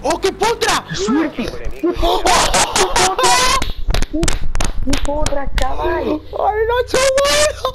¡Oh, qué potra! ¡Qué suerte! ¡Qué potra, chaval! ¡Ay, no, chaval!